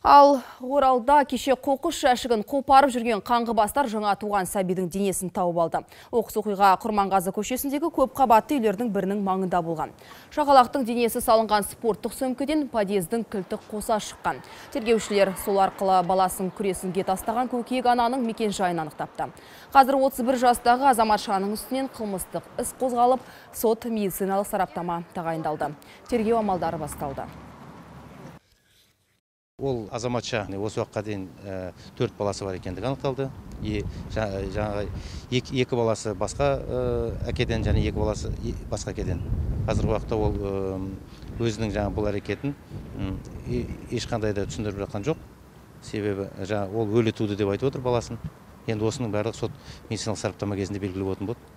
Ал Оралда кеше қоқыс жәшігін қопарып жүрген қаңғыбастар жаңа туған сәбидің денесін тауып алды. Оқыс оқиға Құрманғазы көшесіндегі көп қабатты үйлердің бірінің маңында болған. Шақалақтың денесі салынған спорттық сөмкеден подъездің кілті қоса шыққан. Тергеушілер сол арқылы баласын күресінге тастаған көкек ананың мекен-жайын анықтапты. Қазір 31 жастағы азаматшаның үстінен қылмыстық іс қозғалып, сот медициналық сараптама тағайындалды. Тергеу амалдары басталды. Ол азаматша осы уақытқа дейін 4 баласы бар екендігі анықталды. Екі баласы басқа әкеден және 2 баласы басқа әкеден. Қазіргі уақытта ол өзінің бұл әрекетін ешқандай да түсіндіріп жатқан жоқ. Себебі ол өлі туды деп айтып отыр баласын. Енді осының барлығы сот медициналық сараптама кезінде белгілі болатын болады.